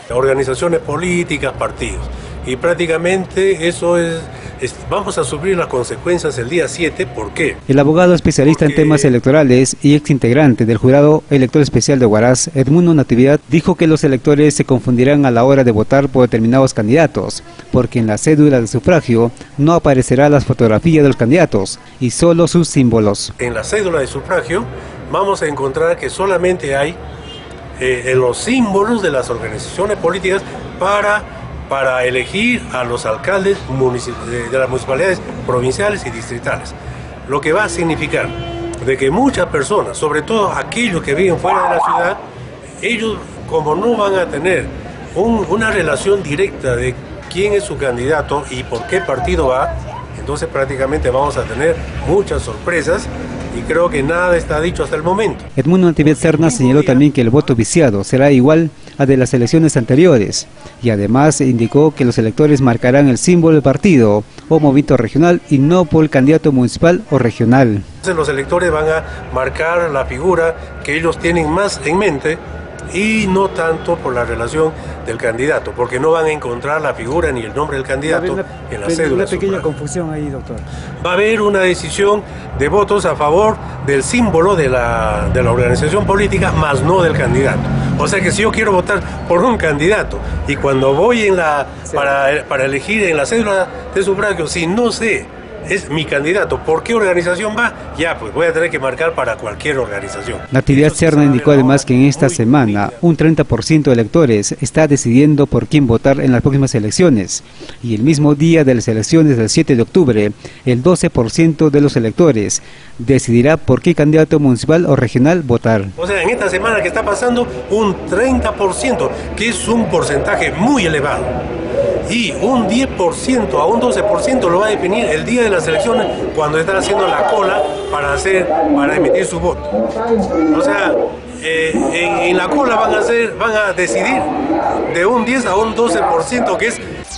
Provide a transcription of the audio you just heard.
organizaciones políticas, partidos. Y prácticamente eso vamos a sufrir las consecuencias el día 7, ¿por qué? El abogado especialista en temas electorales y exintegrante del Jurado Electoral Especial de Huaraz, Edmundo Natividad, dijo que los electores se confundirán a la hora de votar por determinados candidatos, porque en la cédula de sufragio no aparecerá las fotografías de los candidatos y solo sus símbolos. En la cédula de sufragio vamos a encontrar que solamente hay los símbolos de las organizaciones políticas para elegir a los alcaldes de las municipalidades provinciales y distritales. Lo que va a significar de que muchas personas, sobre todo aquellos que viven fuera de la ciudad, ellos como no van a tener una relación directa de quién es su candidato y por qué partido va, entonces prácticamente vamos a tener muchas sorpresas. Y creo que nada está dicho hasta el momento. Edmundo Natividad Serna señaló también que el voto viciado será igual al de las elecciones anteriores y además indicó que los electores marcarán el símbolo del partido o movimiento regional y no por el candidato municipal o regional. Entonces los electores van a marcar la figura que ellos tienen más en mente y no tanto por la relación del candidato, porque no van a encontrar la figura ni el nombre del candidato en la cédula. Una pequeña confusión ahí, doctor. Va a haber una decisión de votos a favor del símbolo de la organización política, más no del candidato. O sea que si yo quiero votar por un candidato y cuando voy para elegir en la cédula de sufragio, si no sé es mi candidato, ¿por qué organización va? Ya, pues voy a tener que marcar para cualquier organización. Natividad Serna indicó además que en esta semana un 30% de electores está decidiendo por quién votar en las próximas elecciones y el mismo día de las elecciones del 7 de octubre, el 12% de los electores decidirá por qué candidato municipal o regional votar. O sea, en esta semana que está pasando un 30%, que es un porcentaje muy elevado. Y un 10% a un 12% lo va a definir el día de las elecciones cuando están haciendo la cola para emitir su voto. O sea, en la cola van a decidir de un 10 a un 12%, que es